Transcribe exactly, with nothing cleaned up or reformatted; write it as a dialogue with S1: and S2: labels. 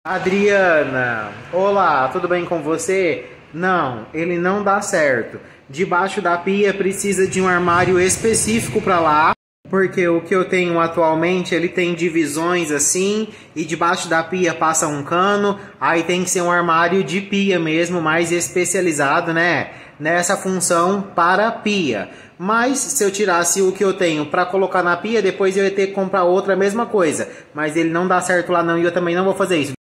S1: Adriana, olá, tudo bem com você? Não, ele não dá certo. Debaixo da pia precisa de um armário específico para lá, porque o que eu tenho atualmente, ele tem divisões assim, e debaixo da pia passa um cano, aí tem que ser um armário de pia mesmo, mais especializado, né? Nessa função para pia. Mas se eu tirasse o que eu tenho para colocar na pia, depois eu ia ter que comprar outra mesma coisa. Mas ele não dá certo lá não, e eu também não vou fazer isso.